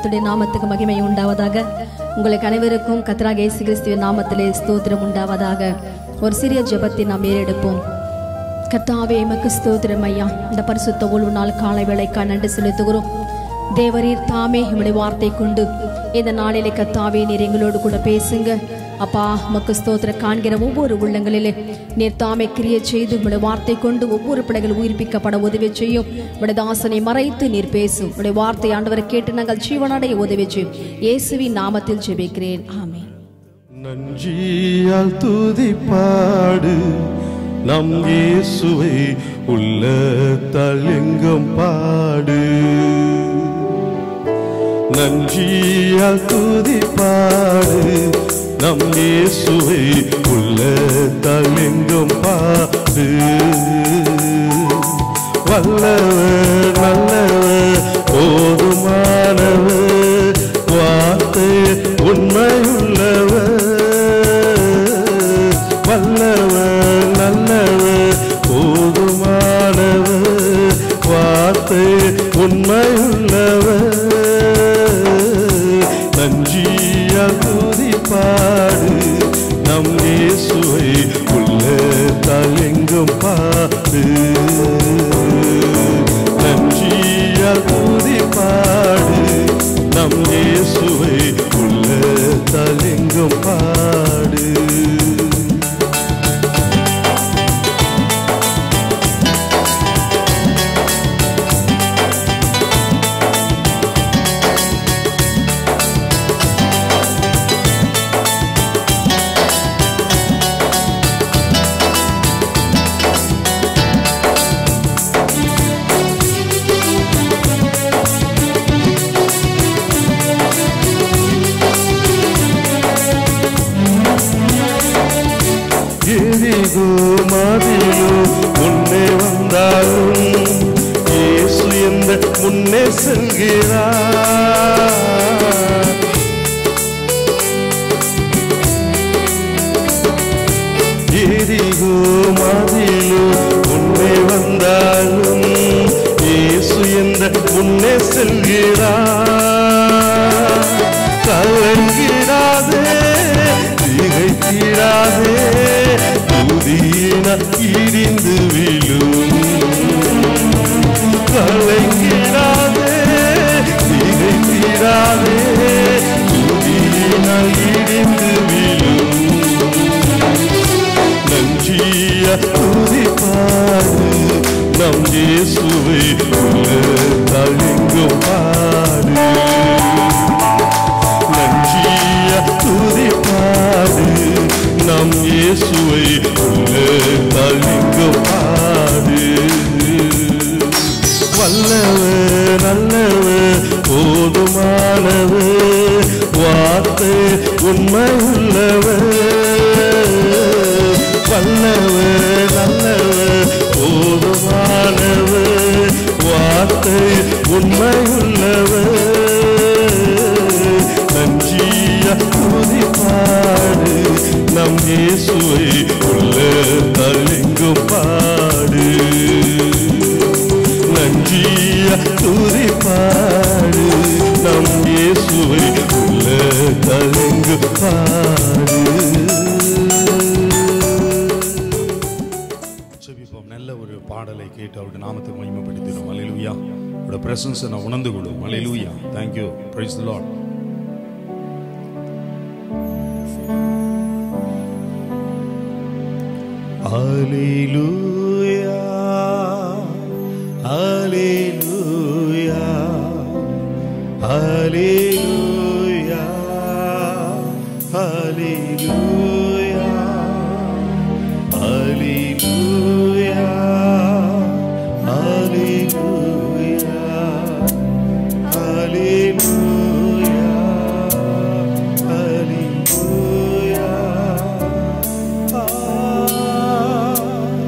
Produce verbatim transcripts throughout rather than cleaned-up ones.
கர்த்தருடைய நாமத்துக்கு மகிமை உண்டாவதாக. உங்களுக்கு அனைவருக்கும் கர்த்தராகிய இயேசு கிறிஸ்துவின் நாமத்திலே ஸ்தோத்திரம் உண்டாவதாக. ஒரு சிறிய ஜெபத்தை நாம் ஏறெடுப்போம். கர்த்தாவே, எமக்கு ஸ்தோத்திரம் ஐயா. இந்த பரிசுத்த ஓய்வு நாள் காலை வேளைக்காக நன்றி செலுத்துகிறோம். தேவரீர் தாமே எங்களுடைய வார்த்தை கொண்டு இந்த நாளிலே கர்த்தாவே நீர் எங்களோடு கூட பேசுங்க அப்பா. மக்கு ஸ்தோத்திர காண்கிற ஒவ்வொரு உள்ளங்களிலே நீர் தாமே கிரியை செய்து உடைய வார்த்தை கொண்டு ஒவ்வொரு பிள்ளைகள் உயிர்ப்பிக்கப்பட உதவி செய்யும். உடைய தாசனை மறைத்து நீர் பேசும். உடைய வார்த்தை ஆண்டவரை கேட்டு நாங்கள் ஜீவனடைய உதவி செய்யும். இயேசுவின் நாமத்தில் ஜெபிக்கிறேன், ஆமென். நன்றியால் துதிப்பாடு நம் இயேசுவை உள்ளத்தால் எங்கும் பாடு. நன்றியால் துதிப்பாடு நம் இயேசுவை உள்ளத்தால் எங்கும் பாடு. வல்லவர் நல்லவர் போதுமானவர் வார்த்தை உண்மையுள்ளவர். வல்லவர் நல்லவர் போதுமானவர் வார்த்தை உண்மையுள்ளவர். நன்றியால் துதிப்பாடு நம் இயேசுவை உள்ளத்தால் எங்கும் பாடு. நன்றியால் துதிப்பாடு நம் இயேசுவை உள்ளத்தால் எங்கும் பாடு. முன்னே வந்தாலும் இயேசு எந்த முன்னே செல்கிறார். எரிகோ மாதிலும் முன்னே வந்தாலும் இயேசு எந்த முன்னே செல்கிறார். கலங்கிடாதே திகைத்திடாதே இடிந்து விழும். கலங்கிடாதே திகைத்திடாதே இடிந்து விழும். நன்றிய துதிப்பாடு நம் இயேசுவை உள்ளத்தால் எங்கும் பாடு. நன்றிய துதிப்பாடு நம் இயேசுவை உள்ளத்தால் எங்கும் பாடு. வல்லவர் நல்லவர் போதுமானவர் வார்த்தை உண்மையுள்ளவர். வல்லவர் நல்லவர் போதுமானவர் வார்த்தை உண்மையுள்ளவர். நன்றிய துதிப்பாடு நம் இயேசுவை உள்ளத்தால் எங்கும் பாடு. நன்றிய துதிப்பாடு நம் இயேசுவை உள்ளத்தால் எங்கும் பாடு. செபிப்போம். நல்ல ஒரு பாடலை கேட்டு அவருடைய நாமத்தை மகிமைப்படுத்தினோம். அல்லேலூயா. அவருடைய பிரசன்ஸை நான் உணர்ந்து கொள்வோம். அல்லேலூயா. Thank you. Praise the Lord. Hallelujah, hallelujah, hallelujah, hallelujah, hallelujah, hallelujah, hallelujah, hallelujah.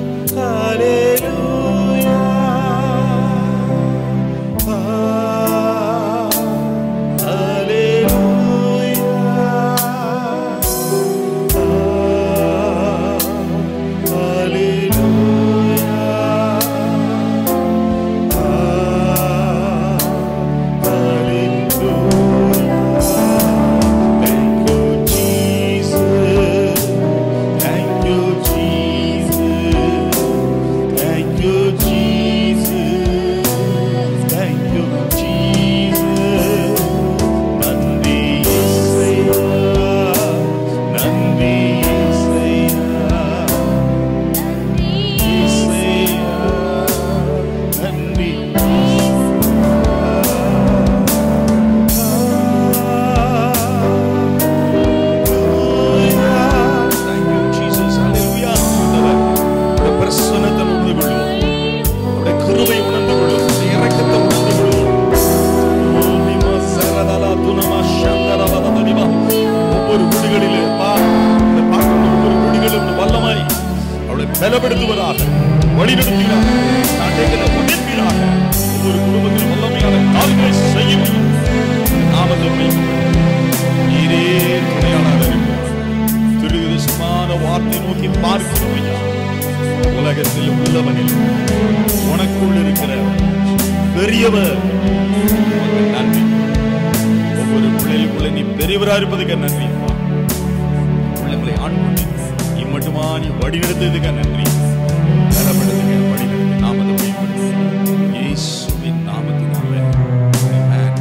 பலப்படுத்துவதாக, வழிநடத்துவதாக, நாட்டை உயர்த்துவதாக, ஒவ்வொரு குடும்பத்திலும் வல்லமையான காரியங்களை செய்யும். நாமத்தை நீரே துணையாளராக இருக்கிறார். திருவிதமான வார்த்தை நோக்கி பார்க்கிறோம் ஐயா. உலகத்தில் உள்ளவனில் உனக்குள் இருக்கிற பெரியவர் நன்றி. ஒவ்வொரு பிள்ளைகளுக்குள்ள நீ பெரியவரா இருப்பதுக்கு நன்றி. பிள்ளைகளை ஆண்மொழி நீ மட்டுமா நீ வழிநடத்துவதுக்கு நன்றி. தரப்படுத்துக வழிநடத்து நாமத்தை இயேசுவின் நாமத்தினாலே ஆமென்.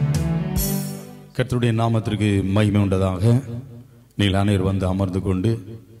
கர்த்தருடைய நாமத்திற்கு மகிமை உண்டதாக. நீங்கள் அனைவரும் வந்து அமர்ந்து கொண்டு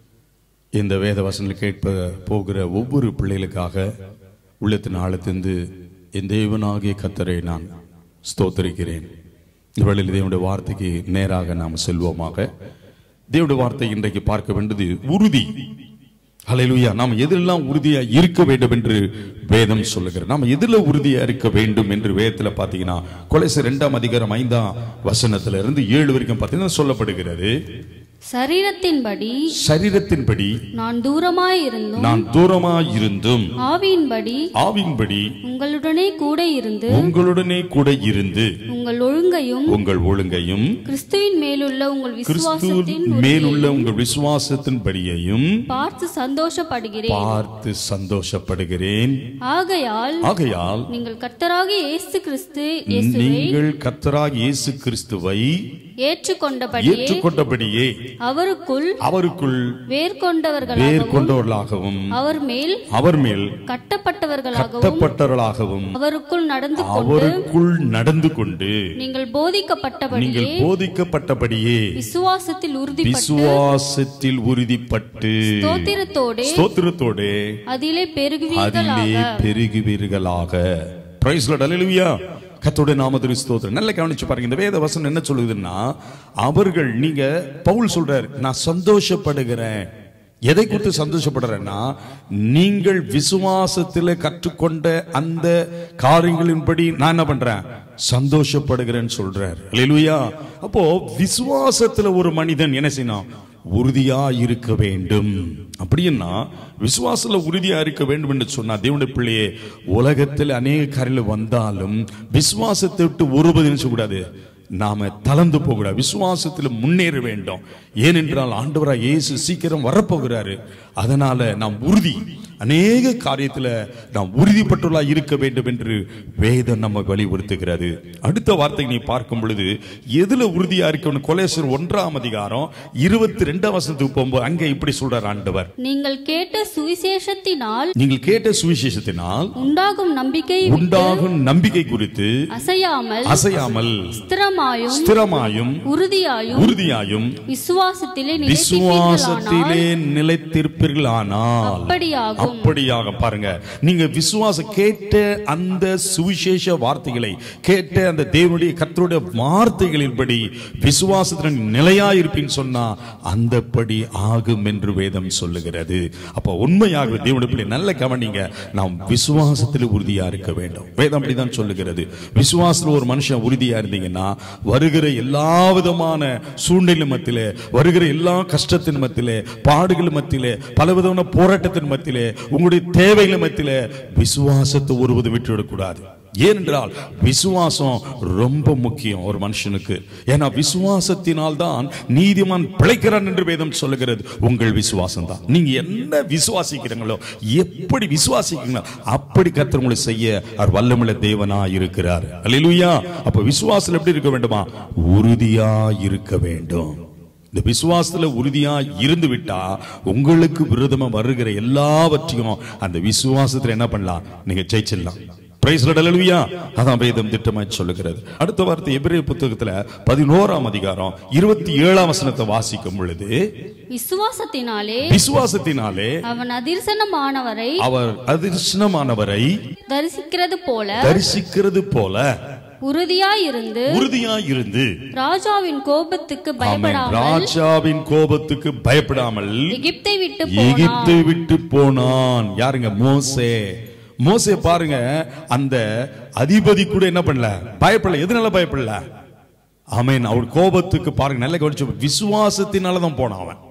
இந்த வேத வசனங்கள் கேட்ப போகிற ஒவ்வொரு பிள்ளைகளுக்காக உள்ளத்தின் ஆழத்திலிருந்து என் தேவனாகிய கர்த்தரை நான் ஸ்தோத்திரிக்கிறேன். இந்த வேளையில் தேவனுடைய வார்த்தைக்கு நேராக நாம் செல்வோமாக. தேவனுடைய வார்த்தை இன்றைக்கு பார்க்க வேண்டியது உறுதி. ஹல்லேலூயா. நாம் எதெல்லாம் உறுதியா இருக்க வேண்டும் என்று வேதம் சொல்லுகிறது. நாம் எதில் உறுதியா இருக்க வேண்டும் என்று வேதத்தில் பார்த்தீங்கன்னா கொலோசியர் இரண்டாம் அதிகாரம் ஐந்தாம் வசனத்துல இருந்து ஏழு வரைக்கும் பார்த்தீங்கன்னா சொல்லப்படுகிறது. சரீரத்தின்படி சரீரத்தின்படி நான் தூரமாய் இருந்தும் நான் தூரமாய் இருந்தும் ஆவியின்படி ஆவியின்படி உங்களுடனே கூட இருந்து உங்களுடனே கூட இருந்து உங்கள் ஒழுங்கையும் உங்கள் ஒழுங்கையும் கிறிஸ்துவின் மேலுள்ள உங்கள் விசுவாசத்தின் மேலுள்ள உங்கள் விசுவாசத்தின் படியையும் பார்த்து சந்தோஷப்படுகிறேன் பார்த்து சந்தோஷப்படுகிறேன். ஆகையால் ஆகையால் நீங்கள் கர்த்தராகிய இயேசு கிறிஸ்து நீங்கள் கர்த்தராகிய இயேசு கிறிஸ்துவை ஏற்றுக்கொண்டபடியே ஏற்றுக்கொண்டபடியே அவருக்குள் அவருக்குள் வேர் கொண்டவர்களாகவும் வேர் கொண்டவர்களாகவும் அவர் மேல் அவர் மேல் கட்டப்பட்டவர்களாகவும் கட்டப்பட்டவர்களாகவும் அவருக்குள் நடந்து கொண்டு அவருக்குள் நடந்து கொண்டு நீங்கள் போதிக்கப்பட்டபடியே நீங்கள் போதிக்கப்பட்டபடியே விசுவாசத்தில் உறுதிப்பட்டு விசுவாசத்தில் உறுதிப்பட்டு ஸ்தோத்திரத்தோடே ஸ்தோத்திரத்தோடே அதிலே அதிலே பெருகுவீர்களாக. பெருகுவீர்களாக. Price Lord. ஹல்லேலூயா. கர்த்தருடைய நாமத்துக்கு ஸ்தோத்திரம். நல்லா கவனிச்சு பாருங்க. இந்த வேத வசனம் என்ன சொல்லுதுன்னா, அவர்கள் நீங்க பவுல் சொல்றார், நான் சந்தோஷப்படுகிறேன். எதை குறித்து சந்தோஷப்படுறேன்னா, நீங்கள் விசுவாசத்தில் கற்றுக்கொண்ட அந்த காரியங்களின்படி நான் என்ன பண்றேன், சந்தோஷப்படுகிறேன்னு சொல்றார். ஹல்லேலூயா. அப்போ விசுவாசத்துல ஒரு மனிதன் என்ன செய்யணும், உறுதியா இருக்க வேண்டும். அப்படின்னா விசுவாசத்துல உறுதியா இருக்க வேண்டும் என்று சொன்னா, தேவனுடைய பிள்ளையே, உலகத்தில் அநேக காரியங்கள் வந்தாலும் விசுவாசத்தை விட்டு ஒருபோதும் என்ன செய்யக்கூடாது, நாம தளர்ந்து போகக்கூடாது. விசுவாசத்தில் முன்னேற வேண்டும். ஏனென்றால் ஆண்டவராய் இயேசு சீக்கிரம் வரப்போகிறாரு. அதனால நாம் உறுதி, அநேக காரியத்துல நாம் உறுதிப்பட்டுள்ளா இருக்க வேண்டும் என்று வேதம் நம்ம வலியுறுத்துகிறது. அடுத்த வார்த்தை நீ பார்க்கும் பொழுது எதுல உறுதியா இருக்கணும், கொலோசியர் ஒன்றாம் அதிகாரம் இருபத்தி ரெண்டாம் வசனத்துக்கு போகும்போது அங்கே இப்படி சொல்றார் ஆண்டவர், நீங்கள் கேட்ட சுவிசேஷத்தினால் நீங்கள் கேட்ட சுவிசேஷத்தினால் உண்டாகும் நம்பிக்கை உண்டாகும் நம்பிக்கை குறித்து அசையாமல் அசையாமல் ஸ்திரமாயும் ஸ்திரமாயும் உறுதியாயும் உறுதியாயும் விசுவாசத்திலே விசுவாசத்திலே நிலைத்திருப்பீர்களானால் அப்படியாகும். அப்படியாக பாருங்க, நீங்க விசுவாசம் கேட்ட அந்த சுவிசேஷ வார்த்தைகளை கேட்ட அந்த தேவனுடைய கர்த்தருடைய வார்த்தைகளின்படி விசுவாசத்தில் நிலையாயிருப்பின்னு சொன்னா அந்தபடி ஆகும் என்று வேதம் சொல்லுகிறது. அப்ப உண்மையாக தேவனுடைய பிள்ளை நல்ல கவனிங்க, நாம் விசுவாசத்தில் உறுதியா இருக்க வேண்டும். வேதம் அப்படிதான் சொல்லுகிறது. விசுவாசத்தில் ஒரு மனுஷன் உறுதியா இருந்தீங்கன்னா வருகிற எல்லா விதமான சூழ்நிலை மத்தியிலே, வருகிற எல்லா கஷ்டத்தின் மத்தியிலே, பாடுகள் மத்தியிலே, பலவிதமான போராட்டத்தின் மத்தியிலே, உங்களுடைய தேவைகள் மத்தியிலே விசுவாசத்தை ஒருவது விட்டுவிடக்கூடாது. ஏனென்றால் விசுவாசம் ரொம்ப முக்கியம் ஒரு மனுஷனுக்கு. ஏன்னா விசுவாசத்தினால் தான் நீதிமான் பிழைக்கிறான் என்று வேதம் சொல்லுகிறது. உங்கள் விசுவாசம் தான். நீங்க என்ன விசுவாசிக்கிறீங்களோ, எப்படி விசுவாசிக்கிறீங்களோ அப்படி கர்த்தர் உங்களை செய்ய அவர் வல்லமுள்ள தேவனா இருக்கிறார். அல்லேலூயா. அப்ப விசுவாசம் எப்படி இருக்க வேண்டுமா, உறுதியா இருக்க வேண்டும். இந்த விசுவாசத்துல உறுதியா இருந்து விட்டா உங்களுக்கு விரோதமா வருகிற எல்லாவற்றையும் அந்த விசுவாசத்துல என்ன பண்ணலாம், நீங்க ஜெயிச்சிடலாம். Price Lord. ஹல்லேலூயா. அதான் வேதம் திட்டமாய் சொல்லுகிறது. அடுத்த வார்த்தை எபிரேயர் புத்தகத்துல பதினோராம் அதிகாரம் இருபத்தி ஏழாம் வசனத்தை வாசிக்கும் பொழுது, விசுவாசத்தினாலே விசுவாசத்தினாலே அவன் அதிர்சனமானவரை அவர் அதிர்ஷ்டமானவரை தரிசிக்கிறது போல தரிசிக்கிறது போல உறுதியாயிருந்து உறுதியாயிருந்து ராஜாவின் கோபத்துக்கு பயப்படாமல் ராஜாவின் கோபத்துக்கு பயப்படாமல் எகிப்தை விட்டு எகிப்தை விட்டு போனான். யாருங்க, மோசே. மோசே பாருங்க, அந்த அதிபதி கூட என்ன பண்ணல, பயப்படல. எதனால பயப்படல? ஆமென். அவர் கோபத்துக்கு பாருங்க, நல்ல கவனிச்சு, விசுவாசத்தினாலதான் போனான் அவன்.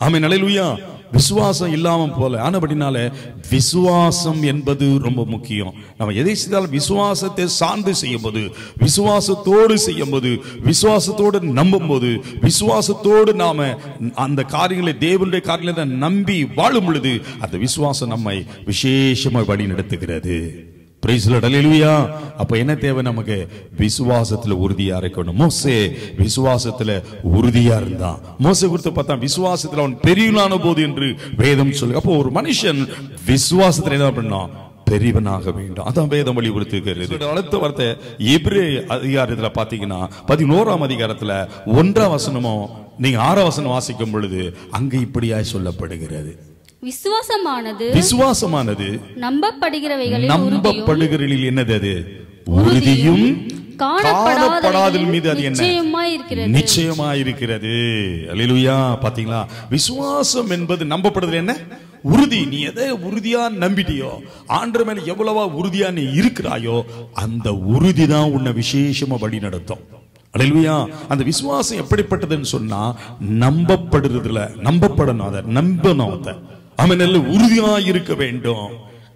ஆமென், அல்லேலூயா. விசுவாசம் இல்லாம போல. ஆனபடினால விசுவாசம் என்பது ரொம்ப முக்கியம். நம்ம எதை செய்தாலும் விசுவாசத்தை சார்ந்து செய்யும் போது, விசுவாசத்தோடு செய்யும் போது, விசுவாசத்தோடு நம்பும் போது, விசுவாசத்தோடு நாம அந்த காரியங்களை, தேவனுடைய காரியங்களை நம்பி வாழும் பொழுது அந்த விசுவாசம் நம்மை விசேஷமாக வழி நடத்துகிறது. Praise the Lord, hallelujah. அப்ப என்ன தேவை நமக்கு? விசுவாசத்துல உறுதியா இருக்கணும். மோசே விசுவாசத்துல உறுதியா இருந்தான். மோசே குறித்து பார்த்தா விசுவாசத்துல அவன் பெரியவனான போது என்று வேதம் சொல்லு. அப்போ ஒரு மனுஷன் விசுவாசத்துல என்ன பண்ணணும்? பெரியவனாக வேண்டும். அதான் வேதம் வலியுறுத்துகிறது. அடுத்த வார்த்தை எபிரே அதிகாரத்துல பாத்தீங்கன்னா பதினோராம் அதிகாரத்துல ஒன்றாம் வசனமும் நீங்க ஆறாம் வசனம் வாசிக்கும் பொழுது அங்க இப்படியாய் சொல்லப்படுகிறது. விசுவாசமானது விசுவாசமானது நம்பப்படுகிறவைகளில் நம்பப்படுகிறதில் என்னது? அது உறுதியும் காணப்படாததின் மீது அது என்ன? நிச்சயமாயிருக்கிறது. அல்லேலூயா. பாத்தீங்களா? விசுவாசம் என்பது நம்பப்படுதல் என்ன? உறுதி. நீ எதை உறுதியா நம்பிட்டியோ, ஆண்டவர் மேல எவ்வளவா உறுதியா நீ இருக்கிறாயோ, அந்த உறுதி தான் உன்னை விசேஷமா வழி நடத்தும். அல்லேலூயா. அந்த விசுவாசம் எப்படிப்பட்டதுன்னு சொன்னா நம்பப்படுறதுல நம்பப்படணும், அதை நம்பணும், அதை அவன் நல்ல உறுதியா இருக்க வேண்டும்.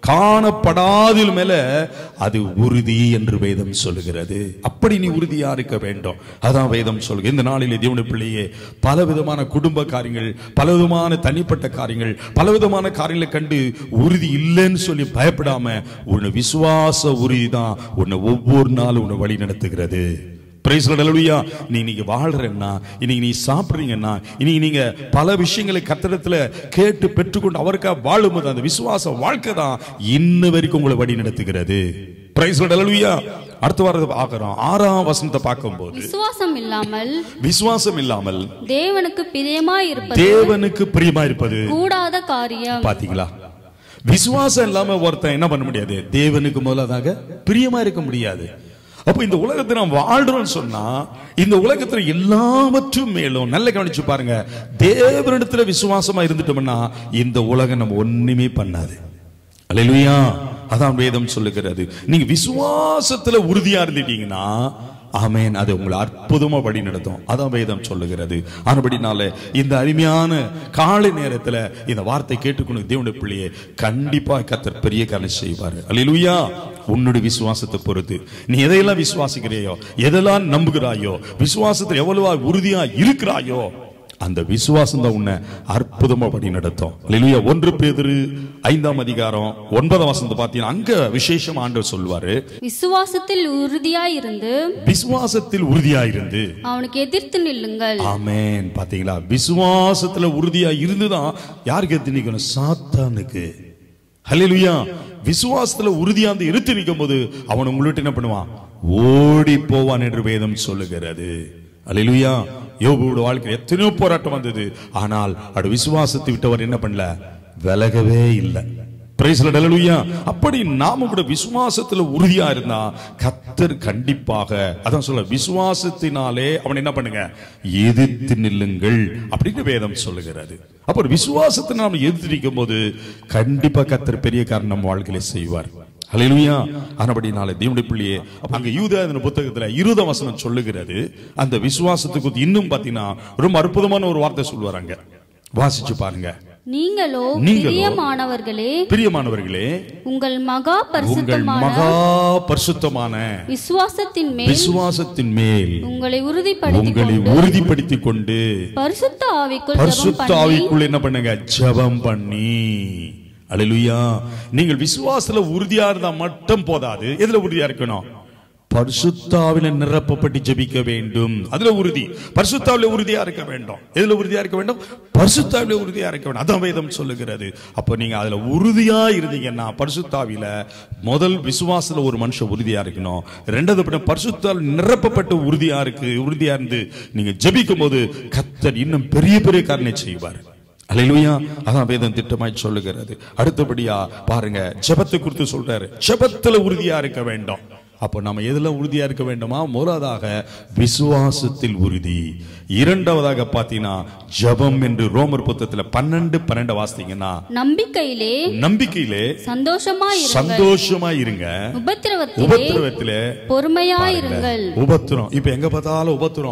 காணப்படாதில் மேல அது உறுதி என்று வேதம் சொல்லுகிறது. அப்படி நீ உறுதியா இருக்க வேண்டும். அதான் வேதம் சொல்லுங்க. இந்த நாளிலே தேவனுடைய பிள்ளையே, பல விதமான குடும்ப காரியங்கள், பல விதமான தனிப்பட்ட காரியங்கள், பல விதமான காரியங்களை கண்டு உறுதி இல்லைன்னு சொல்லி பயப்படாம உன்னை விசுவாச உறுதி தான் உன்னை ஒவ்வொரு நாளும் உன்னை வழி நடத்துகிறது. Praise the Lord, hallelujah. நீ இன்னைக்கு வாழ்றேன்னா, இன்னைக்கு நீ சாப்பிடுறீங்கன்னா, இன்னைக்கு நீங்க பல விஷயங்களை கர்த்தரிடத்துல கேட்டு பெற்றுக்கொண்டு அவருக்காக வாழும்போது அந்த விசுவாச வாழ்க்கை தான் இன்ன வரைக்கும் உங்களை வழி நடத்துகிறது. பிரைஸ் தி லார்ட், அல்லேலூயா. அடுத்த வாரத்தை பார்க்கிறோம். ஆறாம் வசனத்தை பார்க்கும்போது விசுவாசம் இல்லாமல் விசுவாசம் இல்லாமல் தேவனுக்கு பிரியமாய் இருப்பது தேவனுக்கு பிரியமாய் இருப்பது கூடாத காரியம். பாத்தீங்களா? விசுவாசம் இல்லாம ஒருத்தன் என்ன பண்ண முடியாது? தேவனுக்கு முதலாக பிரியமா இருக்க முடியாது. அப்ப இந்த உலகத்தை நாம் வாழ்றோம்னு சொன்னா, இந்த உலகத்துல எல்லாவற்றும் மேலும் நல்ல கவனிச்சு பாருங்க, தேவனிடத்துல விசுவாசமா இருந்துட்டோம்னா இந்த உலகம் நம்ம ஒண்ணுமே பண்ணாது. அல்லேலூயா. அதான் வேதம் சொல்லுகிறது. நீங்க விசுவாசத்துல உறுதியா இருந்துட்டீங்கன்னா ஆமென், அது உங்களை அற்புதமா வழி நடத்தும். அதான் வேதம் சொல்லுகிறது. ஆனபடினால இந்த அருமையான காலை நேரத்துல இந்த வார்த்தை கேட்டுக்கொண்டு தேவனுடைய பிள்ளையே, கண்டிப்பா கர்த்தர் பெரிய காரியம் செய்வார். அல்லேலூயா. உன்னுடைய விசுவாசத்தை பொறுத்து நீ எதையெல்லாம் விசுவாசிக்கிறையோ, எதெல்லாம் நம்புகிறாயோ, விசுவாசத்தில் எவ்வளவா உறுதியா இருக்கிறாயோ, அந்த விசுவாசம் தான் உன்னை அற்புதமா வழி நடத்தும். அல்லேலூயா. ஒன்று பேதுரு ஐந்தாம் அதிகாரம் ஒன்பதாம் வசனத்தை பார்த்தீங்கன்னா அங்க விசேஷமா ஆண்டவர் சொல்வாரு, விசுவாசத்தில் உறுதியாயிருந்து விசுவாசத்தில் உறுதியாயிருந்து அவனுக்கு எதிர்த்து நில்லுங்கள். ஆமென். பாத்தீங்களா? விசுவாசத்துல உறுதியா இருந்துதான் யாருக்கு எதிர்த்து நிக்கணும்? சாத்தானுக்கு. அல்லேலூயா. விசுவாசத்துல உறுதியா இருந்து எடுத்து நிற்கும் போது அவன் உங்கள்ட்ட என்ன பண்ணுவான்? ஓடி போவான் என்று வேதம் சொல்லுகிறது. அல்லேலூயா. யோபுவோட வாழ்க்கையில் எத்தனையோ போராட்டம் வந்தது, ஆனால் அவருடைய விசுவாசத்தை விட்டவர் என்ன பண்ணல? விலகவே இல்லை. பிரைஸ் தி லார்ட், அல்லேலூயா. அப்படி நாம கூட விசுவாசத்துல உறுதியா இருந்தா கர்த்தர் கண்டிப்பாக, அதான் சொல்ல, விசுவாசத்தினாலே அவன் என்ன பண்ணுங்க? எதிர்த்து நில்லுங்கள் அப்படின்னு வேதம் சொல்லுகிறது. அப்ப விசுவாசத்தை நாம எதிர்த்து நிற்கும் போது கண்டிப்பா கர்த்தர் பெரிய காரியம் நம்ம வாழ்க்கையில செய்வார். அல்லேலூயா. ஆனபடினாலே தேவனுடைய பிள்ளையே, அங்க யூதா என்ற புத்தகத்துல இருபதாம் வசனம் சொல்லுகிறது. அந்த விசுவாசத்துக்கு இன்னும் பாத்தீங்கன்னா ரொம்ப அற்புதமான ஒரு வார்த்தை சொல்லுவாங்க. வாசிச்சு பாருங்க. நீங்களோ பிரியமானவர்களே பிரியமானவர்களே உங்கள் மகா பரிசுத்தமான மகா பரிசுத்தமான விசுவாசத்தின் மேல் விசுவாசத்தின் மேல் உங்களை உறுதிப்படுத்தி உங்களை உறுதிப்படுத்திக் கொண்டு பரிசுத்த ஆவிக்குள் பரிசுத்த ஆவிக்குள் என்ன பண்ணுங்க? ஜெபம் பண்ணி. அல்லேலூயா. நீங்கள் விசுவாசத்துல உறுதியா இருந்தா மட்டும் போதாது. எதுல உறுதியா இருக்கணும்? பரிசுத்தாவில நிரப்பப்பட்டு ஜெபிக்க வேண்டும். அதுல உறுதி. பரிசுத்தாவில உறுதியா இருக்க வேண்டும். எதுல உறுதியா இருக்க வேண்டும்? பரிசுத்தாவில உறுதியா இருக்க வேண்டும். அதான் வேதம் சொல்லுகிறது. அப்ப நீங்க அதுல உறுதியா இருந்தீங்கன்னா, பரிசுத்தாவில முதல் விசுவாசத்துல ஒரு மனுஷன் உறுதியா இருக்கணும். ரெண்டாவது பரிசுத்தாவில் நிரப்பப்பட்டு உறுதியா இருக்கு உறுதியா இருந்து நீங்க ஜெபிக்கும் போது கர்த்தர் இன்னும் பெரிய பெரிய காரியங்களை செய்வார். அல்லேலூயா. அதான் வேதம் திட்டமாய் சொல்லுகிறது. அடுத்தபடியா பாருங்க, ஜெபத்தை குறித்து சொல்றாரு. ஜெபத்துல உறுதியா இருக்க வேண்டும். அப்போ நம்ம எதுல உறுதியா இருக்க வேண்டுமா? முதலாவதாக விசுவாசத்தில் உறுதி. இரண்டாவதாக பாத்தீங்கன்னா ஜெபம் என்று ரோமர் புத்தகத்துல பன்னெண்டு பன்னெண்டு வாசித்தீங்கன்னா நம்பிக்கையிலே நம்பிக்கையிலே சந்தோஷமா சந்தோஷமா இருங்க, உபத்திரவத்திலே உபத்திரவத்திலே பொறுமையா இருங்கள். உபத்திரம் இப்ப எங்க பார்த்தாலும் உபத்திரம்.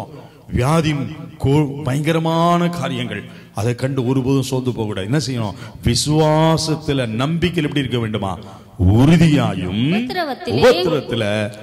வியாதி, பயங்கரமான காரியங்கள், அதை கண்டு ஒருபோதும் சோர்ந்து போக கூடாது. என்ன செய்யணும்? விசுவாசத்துல நம்பிக்கையில் எப்படி இருக்க வேண்டுமா? உறுதியாயும் உபத்திரவத்தில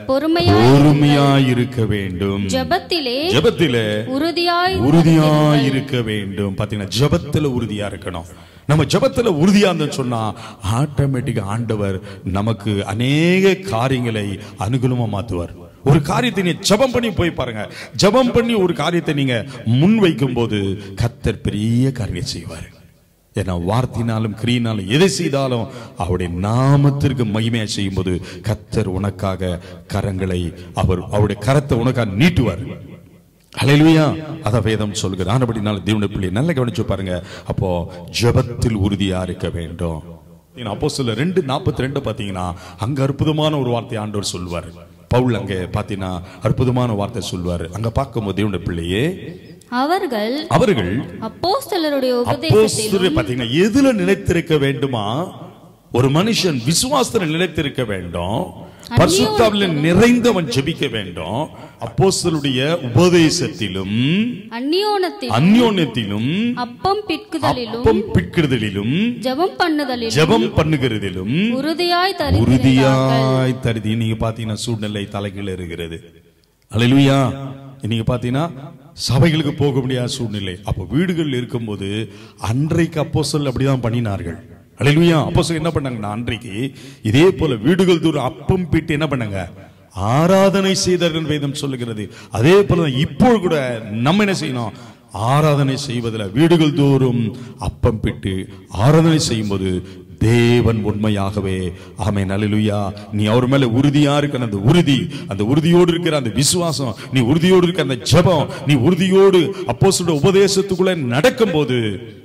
பொறுமையாய் இருக்க வேண்டும். ஜெபத்திலே ஜெபத்திலே உறுதியாய் உறுதியாய் இருக்க வேண்டும். பாத்தீங்கன்னா ஜெபத்துல உறுதியா இருக்கணும். நம்ம ஜெபத்துல உறுதியா இருந்தோம்னு சொன்னா ஆட்டோமேட்டிக்கா ஆண்டவர் நமக்கு அநேக காரியங்களை அனுகூலமா மாத்துவார். ஒரு காரியத்தை நீ ஜெபம் பண்ணி போய் பாருங்க. ஜெபம் பண்ணி ஒரு காரியத்தை நீங்க முன் வைக்கும் போது கர்த்தர் பெரிய காரியம் செய்வார். ஏன்னா வார்த்தையினாலும் கிரியினாலும் எதை செய்தாலும் அவருடைய நாமத்திற்கு மகிமையா செய்யும் போது கர்த்தர் உனக்காக கரங்களை அவர் அவருடைய கரத்தை உனக்காக நீட்டுவார். ஹல்லேலூயா. அத வேதம் சொல்கிறது. ஆனபடினால தேவனுடைய பிள்ளை நல்ல கவனிச்சு பாருங்க. அப்போ ஜெபத்தில் உறுதியா இருக்க வேண்டும். அப்போஸ்தலர் ரெண்டு நாற்பத்தி ரெண்டு பாத்தீங்கன்னா அங்க அற்புதமான ஒரு வார்த்தை ஆண்டவர் சொல்வார். பவுல் அங்க பாத்தீங்கன்னா அற்புதமான வார்த்தை சொல்வார். அங்க பார்க்கும்போது தேவனுடைய பிள்ளையே அவர்கள் அவர்கள் அப்போஸ்தலருடைய உபதேசத்தில் பாத்தீங்கன்னா எதுல நிலைத்திருக்க வேண்டுமா? ஒரு மனுஷன் விசுவாசத்தில் நிலைத்திருக்க வேண்டும். பரிசுத்தாவிலே நிறைந்தவன் ஜெபிக்க வேண்டும். அப்போஸ்தலருடைய உபதேசத்திலும் அந்யோன்யத்திலும் அப்பம் பிட்குதலிலும் அப்பம் பிட்குதலிலும் ஜெபம் பண்ணுதலிலும் ஜெபம் பண்ணுகிறதிலும் உறுதியாய் தரிதி உறுதியாய் தரிதி. நீங்க பாத்தீங்கன்னா சூழ்நிலை தலைகீழ இருக்கிறது. ஹல்லேலூயா. நீங்க பாத்தீங்கன்னா சபைகளுக்கு போக முடியாத சூழ்நிலை. அப்போ வீடுகள் இருக்கும்போது அன்றைக்கு அப்போஸ்தலர் அப்படிதான் பண்ணினார்கள். ஹல்லேலூயா. அப்போஸ்தலர் என்ன பண்ணாங்கன்னா அன்றைக்கு இதே போல வீடுகள் தூரம் அப்பம் பிட்டு என்ன பண்ணாங்க? ஆராதனை செய்தார்கள் வேதம் சொல்லுகிறது. அதே போல இப்போ கூட நம்ம என்ன செய்யணும்? ஆராதனை செய்வதில் வீடுகள் தோறும் அப்பம் பிட்டு ஆராதனை செய்யும் போது தேவன் உண்மையாகவே ஆமென் அல்லேலூயா. நீ அவர் மேல உறுதியா இருக்க அந்த உறுதி, அந்த உறுதியோடு இருக்கிற அந்த விசுவாசம், நீ உறுதியோடு இருக்க அந்த ஜெபம், நீ உறுதியோடு அப்போஸ்தலருடைய உபதேசத்துக்குள்ள நடக்கும் போது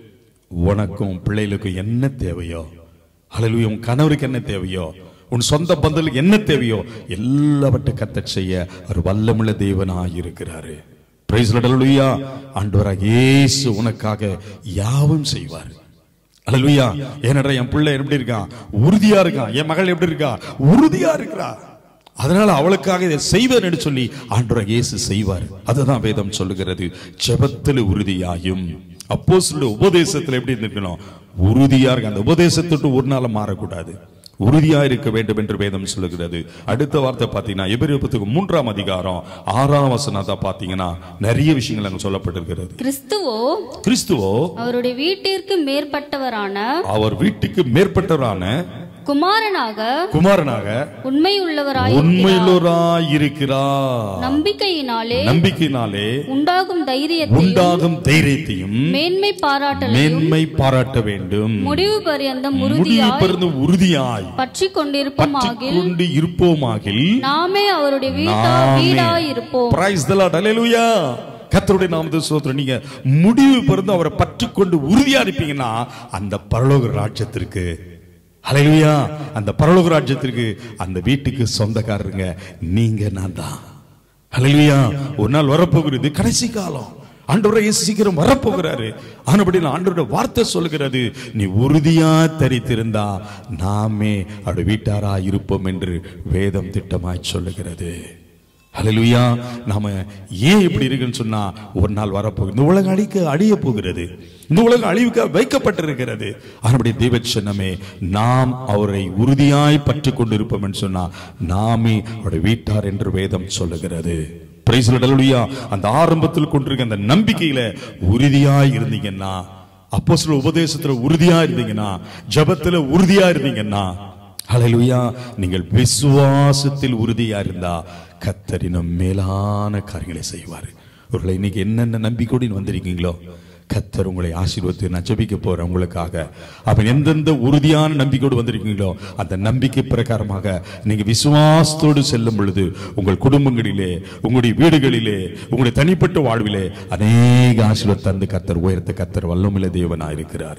உனக்கும் பிள்ளைகளுக்கும் என்ன தேவையோ, அல்லேலூயா, உன் கணவருக்கு என்ன தேவையோ, உன் சொந்த பந்தலுக்கு என்ன தேவையோ எல்லாவற்றை கர்த்தர் செய்ய அவர் வல்லமுள்ள தேவனாய் இருக்கிறாரு. Praise the Lord. அல்லேலூயா. ஆண்டவராகிய இயேசு உனக்காக யாவும் செய்வார். அல்லேலூயா. ஏனடா என் பிள்ளை எப்படி இருக்கான்? உறுதியா இருக்கான். என் மகள் எப்படி இருக்கா? உறுதியா இருக்கிறா. அதனால அவளுக்காக இதை செய்வார் என்று சொல்லி ஆண்டவராகிய இயேசு செய்வார். அதுதான் வேதம் சொல்லுகிறது. ஜெபத்தில் உறுதியாயும் அப்போஸ்தலருடைய உபதேசத்தில் எப்படி இருக்கணும்? உறுதியா இருக்கு. அந்த உபதேசத்துட்டு ஒரு நாள் மாறக்கூடாது. உறுதியா இருக்க வேண்டும் என்று வேதம் சொல்லுகிறது. அடுத்த வார்த்தை பாத்தீங்கன்னா எபிரேயருக்கு மூன்றாம் அதிகாரம் ஆறாம் வசனத்தை பாத்தீங்கன்னா நிறைய விஷயங்கள் அங்க சொல்லப்பட்டிருக்கிறது. கிறிஸ்துவோ கிறிஸ்துவோ அவருடைய வீட்டிற்கு மேற்பட்டவரான அவர் வீட்டுக்கு மேற்பட்டவரான குமாரனாக குமாரனாக உண்மையுள்ளவராய் உண்மையுள்ளவராய் இருக்கிறார். நம்பிக்கையினாலே நம்பிக்கையினாலே உண்டாகும் தைரியத்தையும் உண்டாகும் தைரியத்தையும் மேன்மை பாராட்டலையும் மேன்மை பாராட்ட வேண்டும். முடிவு பரியந்தம் உறுதியாய் உறுதியாய் பற்றிக் கொண்டிருப்போமாகில் கொண்டு இருப்போமாகில் நாமே அவருடைய வீட்டா வீடாய் இருப்போம். Praise the Lord. அல்லேலூயா. கர்த்தருடைய நாமத்தை ஸ்தோத்திரம். நீங்க முடிவு பிறந்து அவரை பற்றிக் கொண்டு உறுதியா இருப்பீங்கன்னா அந்த பரலோக ராஜ்யத்திற்கு, ஹல்லேலூயா, அந்த பரலோக ராஜ்யத்திற்கு, அந்த வீட்டுக்கு சொந்தக்காரருங்க நீங்க, நான் தான். ஹல்லேலூயா. ஒரு நாள் வரப்போகிறது, கடைசி காலம். ஆண்டவரே இயேசு சீக்கிரம் வரப்போகிறாரு. ஆனபடி ஆண்டவருடைய வார்த்தை சொல்லுகிறது, நீ உறுதியா தரித்திருந்தா நாமே அவருடைய வீட்டாரா இருப்போம் என்று வேதம் திட்டமாய் சொல்லுகிறது. ஹல்லேலூயா. நாம ஏன் இப்படி இருக்குன்னு சொன்னா ஒரு நாள் வரப்போகுது. இந்த உலகம் அழிக்க அழிய போகிறது. இந்த உலகம் அழிவுக்க வைக்கப்பட்டிருக்கிறது. ஆனபடி தேவச்சனமே நாம் அவரை உறுதியாய் பற்றி கொண்டு இருப்போம் என்று சொன்னா நாமே அவருடைய வீட்டார் என்று வேதம் சொல்லுகிறது. Praise the Lord. அல்லேலூயா. அந்த ஆரம்பத்தில் கொண்டிருக்க அந்த நம்பிக்கையில உறுதியாய் இருந்தீங்கன்னா, அப்போஸ்தலர் உபதேசத்துல உறுதியா இருந்தீங்கன்னா, ஜெபத்துல உறுதியா இருந்தீங்கன்னா, ஹல்லேலூயா, நீங்கள் விசுவாசத்தில் உறுதியா இருந்தா கர்த்தரின் மேலான காரியங்களை செய்வார். ஒருவேளை இன்னைக்கு என்னென்ன நம்பிக்கையோடு வந்திருக்கீங்களோ கர்த்தர் உங்களை ஆசீர்வதித்து நான் ஜெபிக்க போறேன் உங்களுக்காக. அவன் எந்தெந்த உறுதியான நம்பிக்கையோடு வந்திருக்கீங்களோ அந்த நம்பிக்கை பிரகாரமாக நீங்க விசுவாசத்தோடு செல்லும் பொழுது உங்கள் குடும்பங்களிலே, உங்களுடைய வீடுகளிலே, உங்களுடைய தனிப்பட்ட வாழ்விலே அநேக ஆசீர்வாதத்தை தந்து கர்த்தர் உயர்த்த கர்த்தர் வல்லமையுள்ள தேவனாய் இருக்கிறார்.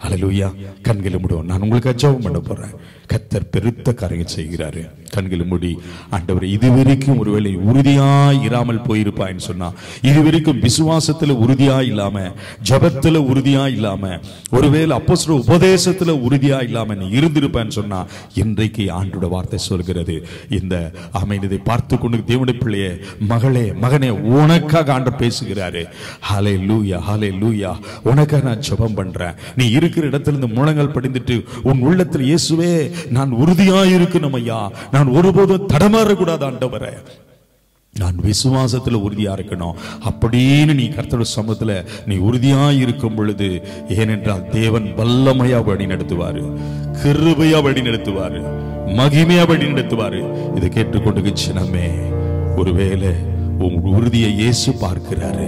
ஹல்லேலூயா. கண்களை மூடுவோம். நான் உங்களுக்கு ஜெபம் பண்ண போறேன். கர்த்தர் பெருத்த காரியங்கள் செய்கிறாரு. கண்களை மூடி, ஆண்டவரே, இதுவரைக்கும் ஒருவேளை உறுதியாய் இராமல் போயிருப்பான்னு சொன்னா, இதுவரைக்கும் விசுவாசத்துல உறுதியா இல்லாம, ஜபத்துல உறுதியா இல்லாம, ஒருவேளை அப்போஸ்தலர் உபதேசத்துல உறுதியா இல்லாம நீ இருந்திருப்பேன்னு சொன்னா, இன்றைக்கு ஆண்டோட வார்த்தை சொல்கிறது, இந்த ஆமென், இதை பார்த்து கொண்டு தேவனுடைய பிள்ளையே, மகளே, மகனே, உனக்காக ஆண்டவர் பேசுகிறாரு. ஹல்லேலூயா, ஹல்லேலூயா. உனக்காக நான் ஜெபம் பண்றேன். நீ இருக்கிற இடத்துல இருந்து முழங்கால் படிந்துட்டு உன் உள்ளத்தில், இயேசுவே, நான் உறுதியாய் இருக்கணும் ஐயா, நான் ஒருபோதும் தடமாறக்கூடாது ஆண்டவரே, நான் விசுவாசத்துல உறுதியா இருக்கணும் அப்படின்னு நீ கர்த்தருடைய சமூகத்துல நீ உறுதியாய் இருக்கும் பொழுது, ஏனென்றால் தேவன் வல்லமையா வழி நடத்துவாரு, கிருபையா வழி நடத்துவாரு, மகிமையா வழி நடத்துவாரு. இதை கேட்டுக்கொண்டு சின்னமே, ஒருவேளை உன் உறுதியை இயேசு பார்க்கிறாரு.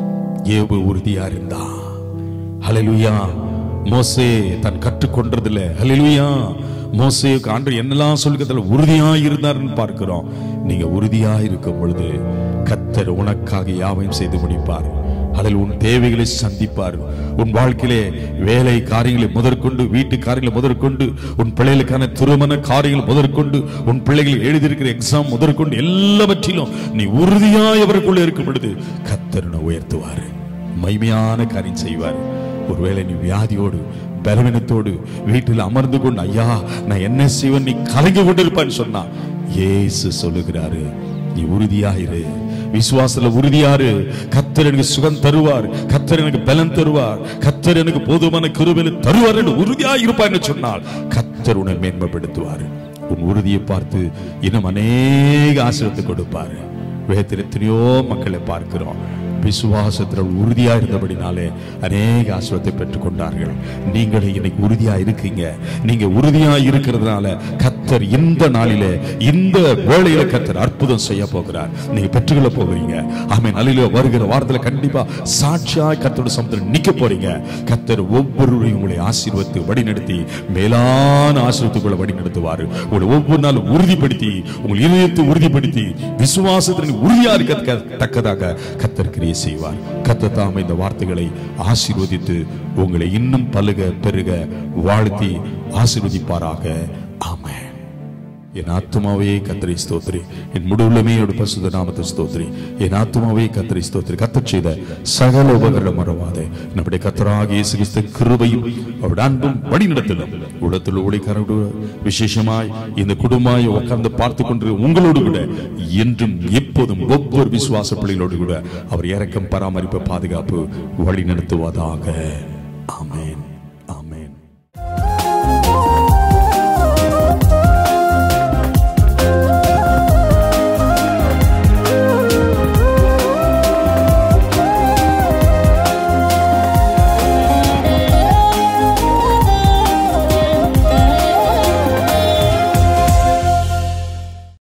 ஏவு உறுதியா இருந்தா, ஹல்லேலூயா. மோசே தன் கற்றுக்கொண்டதுல, ஹல்லேலூயா, மோசேக்கு ஆண்டவர் என்னெல்லாம் சொல்லுகிறதுல உறுதியாய் இருந்தார்னு பார்க்கிறோம். நீங்க உறுதியாய் இருக்கும் பொழுது கர்த்தர் உனக்காக யாவையும் செய்து முடிப்பார். அதில் உன் தேவைகளை சந்திப்பார். உன் வாழ்க்கையிலே வேலை காரியங்களை முதற்கொண்டு, வீட்டு காரியங்களை முதற்கொண்டு, உன் பிள்ளைகளுக்கான திருமண காரியங்கள் முதற்கொண்டு, உன் பிள்ளைகள் எழுதியிருக்கிற எக்ஸாம் முதற்கொண்டு, எல்லாவற்றிலும் நீ உறுதியாய் அவருக்குள்ள இருக்கும் பொழுது கர்த்தர் உயர்த்துவார், மகிமையான காரியம் செய்வார். ஒருவேளை நீ வியாதியோடு, பலவீனத்தோடு வீட்டில் அமர்ந்து கொண்டு, ஐயா நான் என்ன செய்வேன் நீ கலங்கி கொண்டிருப்பான்னு சொன்னா, இயேசு சொல்லுகிறாரு, நீ உறுதியாயிரு, விசுவாசத்துல உறுதியாரு. கர்த்தர் எனக்கு சுகம் தருவார், கர்த்தர் எனக்கு பலன் தருவார், கர்த்தர் எனக்கு போதுமான கிருபையை தருவார் என்று உறுதியாய் இருப்பான்னு சொன்னால் கர்த்தர் உன்னை மேன்மைப்படுத்துவார். உன் உறுதியை பார்த்து இன்னும் அநேக ஆசீர்வாதத்தை கொடுப்பார். வேதத்தில் எத்தனையோ மக்களை பார்க்கிறோம், விசுவாசத்தில் உறுதியா இருந்தபடினாலே அநேக ஆசீர்வாதத்தை பெற்றுக் கொண்டார்கள். நீங்கள் இன்னைக்கு உறுதியா இருக்கீங்க. நீங்க உறுதியா இருக்கிறதுனால கர்த்தர் இந்த நாளிலே, இந்த வேளையில கர்த்தர் அற்புதம் செய்ய போகிறார். நீங்க பெற்றுக்கொள்ள போகிறீங்க. ஆமென். அல்லேலூயா. வருகிற வாரத்துல கண்டிப்பா சாட்சியாய் கர்த்தருடைய சமூகத்தில் நிக்க போறீங்க. கர்த்தர் ஒவ்வொருவரையும் உங்களை ஆசீர்வதித்து வழிநடத்தி மேலான ஆசீர்வாதத்துக்குள்ள வழி நடத்துவார். உங்களை ஒவ்வொரு நாளும் உறுதிப்படுத்தி, உங்கள் இதயத்தை உறுதிப்படுத்தி, விசுவாசத்தில் உறுதியா இருக்கத்தக்கதாக கர்த்தர் கிரியை செய்வார். கர்த்தர் தாமே இந்த வார்த்தைகளை ஆசீர்வதித்து உங்களை இன்னும் பலுக பெருக வாழ்த்தி ஆசீர்வதிப்பாராக. ஆமென். என் ஆத்துமாவே கர்த்தரை ஸ்தோத்திரி, என் முழுவதுமே பரிசுத்த நாமத்தை ஸ்தோத்திரி. என் ஆத்துமாவே கர்த்தரை ஸ்தோத்திரி. கர்த்தர் செய்த சகல உபகாரம் மறவாதே. நம்முடைய கர்த்தராகிய இயேசு கிறிஸ்துவின் கிருபையும் அவருடைய அன்பும் வழிநடத்தலும் உள்ளத்தில் ஊழியக்காரோடு விசேஷமாய் இந்த குடும்பமாய் உட்கார்ந்து பார்த்து கொண்டு உங்களோடு கூட என்றும் எப்போதும் ஒவ்வொரு விசுவாச பிள்ளைகளோடு கூட அவர் இரக்கம், பராமரிப்பு, பாதுகாப்பு வழி நடத்துவதாக. ஆமென்.